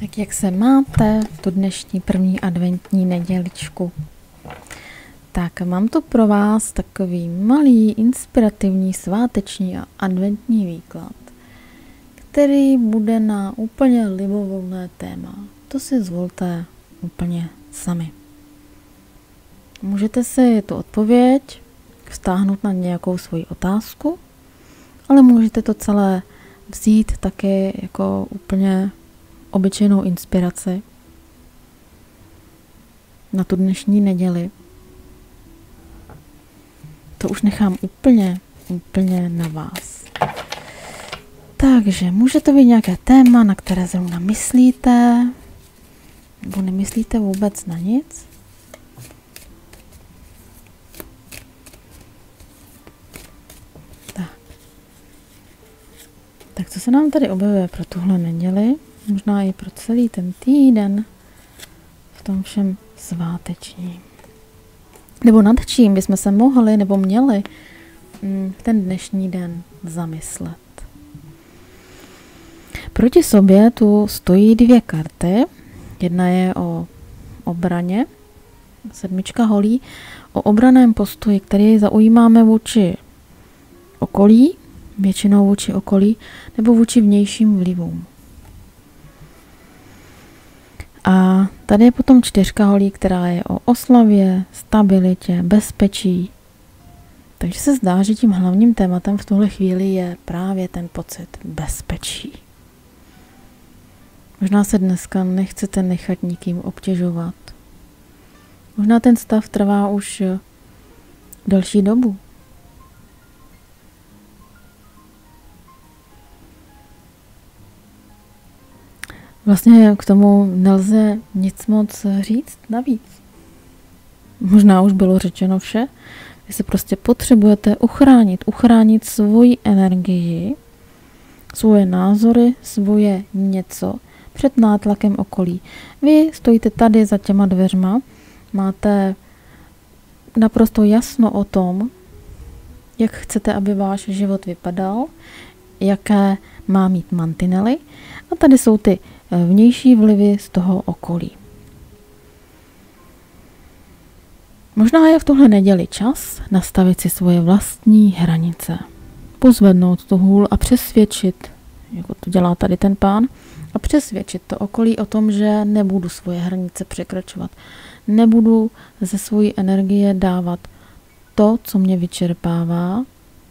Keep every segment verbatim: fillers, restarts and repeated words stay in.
Tak jak se máte tu dnešní první adventní neděličku? Tak mám tu pro vás takový malý, inspirativní, sváteční a adventní výklad, který bude na úplně libovolné téma. To si zvolte úplně sami. Můžete si tu odpověď vztáhnout na nějakou svoji otázku, ale můžete to celé vzít taky jako úplně obyčejnou inspiraci na tu dnešní neděli. To už nechám úplně, úplně na vás. Takže může to být nějaké téma, na které zrovna myslíte, nebo nemyslíte vůbec na nic. Tak. Tak co se nám tady objevuje pro tuhle neděli? Možná i pro celý ten týden v tom všem svátečním. Nebo nad čím bychom se mohli nebo měli ten dnešní den zamyslet. Proti sobě tu stojí dvě karty. Jedna je o obraně, sedmička holí, o obraném postoji, který zaujímáme vůči okolí, většinou vůči okolí, nebo vůči vnějším vlivům. A tady je potom čtyřka holí, která je o oslavě, stabilitě, bezpečí. Takže se zdá, že tím hlavním tématem v tuhle chvíli je právě ten pocit bezpečí. Možná se dneska nechcete nechat nikým obtěžovat. Možná ten stav trvá už delší dobu. Vlastně k tomu nelze nic moc říct navíc. Možná už bylo řečeno vše. Vy se prostě potřebujete uchránit, uchránit svoji energii, svoje názory, svoje něco před nátlakem okolí. Vy stojíte tady za těma dveřma, máte naprosto jasno o tom, jak chcete, aby váš život vypadal, jaké má mít mantinely, a tady jsou ty vnější vlivy z toho okolí. Možná je v tuhle neděli čas nastavit si svoje vlastní hranice. Pozvednout tu hůl a přesvědčit, jako to dělá tady ten pán, a přesvědčit to okolí o tom, že nebudu svoje hranice překračovat. Nebudu ze svojí energie dávat to, co mě vyčerpává,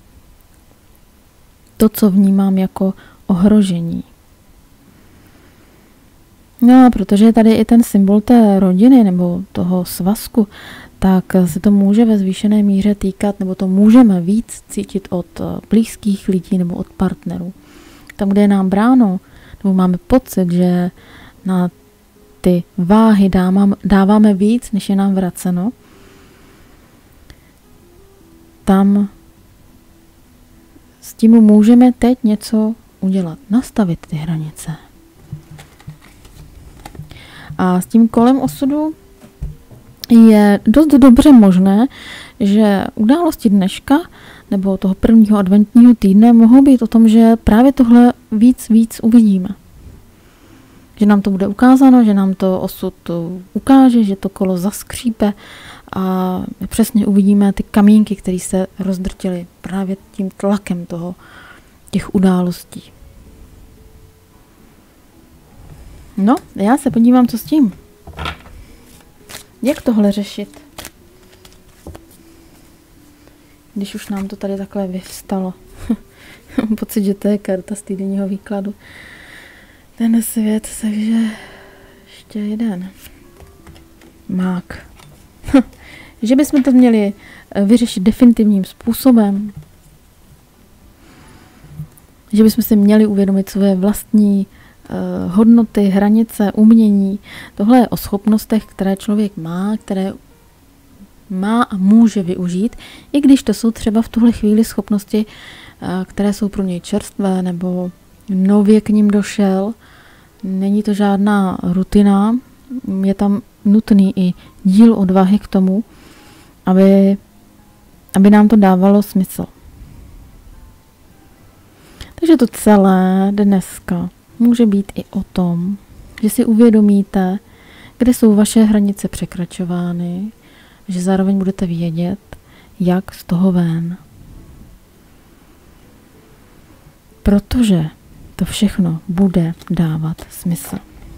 to, co vnímám jako ohrožení. No a protože je tady i ten symbol té rodiny nebo toho svazku, tak se to může ve zvýšené míře týkat, nebo to můžeme víc cítit od blízkých lidí nebo od partnerů. Tam, kde je nám bráno, nebo máme pocit, že na ty váhy dáváme víc, než je nám vraceno, tam s tím můžeme teď něco udělat, nastavit ty hranice. A s tím kolem osudu je dost dobře možné, že události dneška nebo toho prvního adventního týdne mohou být o tom, že právě tohle víc, víc uvidíme. Že nám to bude ukázáno, že nám to osud ukáže, že to kolo zaskřípe a přesně uvidíme ty kamínky, které se rozdrtily právě tím tlakem toho, těch událostí. No, já se podívám, co s tím. Jak tohle řešit? Když už nám to tady takhle vyvstalo. Mám pocit, že to je karta z týdenního výkladu. Ten svět, takže ještě jeden. Mák. Že bychom to měli vyřešit definitivním způsobem. Že bychom si měli uvědomit svoje vlastní hodnoty, hranice, umění. Tohle je o schopnostech, které člověk má, které má a může využít, i když to jsou třeba v tuhle chvíli schopnosti, které jsou pro něj čerstvé nebo nově k ním došel. Není to žádná rutina, je tam nutný i díl odvahy k tomu, aby, aby nám to dávalo smysl. Takže to celé dneska může být i o tom, že si uvědomíte, kde jsou vaše hranice překračovány, že zároveň budete vědět, jak z toho ven. Protože to všechno bude dávat smysl.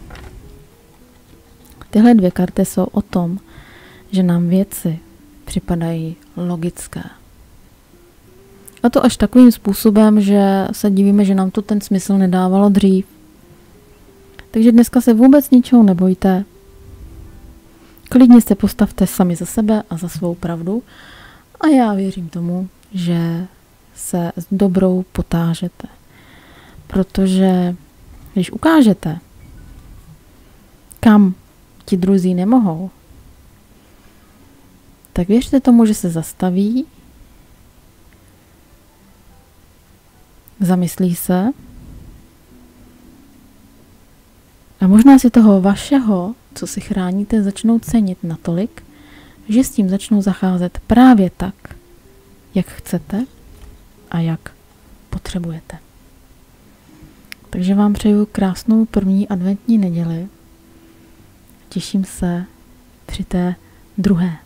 Tyhle dvě karty jsou o tom, že nám věci připadají logické. A to až takovým způsobem, že se divíme, že nám to ten smysl nedávalo dřív. Takže dneska se vůbec ničeho nebojte. Klidně se postavte sami za sebe a za svou pravdu. A já věřím tomu, že se s dobrou potážete. Protože když ukážete, kam ti druzí nemohou, tak věřte tomu, že se zastaví, zamyslí se a možná si toho vašeho, co si chráníte, začnou cenit natolik, že s tím začnou zacházet právě tak, jak chcete a jak potřebujete. Takže vám přeju krásnou první adventní neděli. Těším se při té druhé.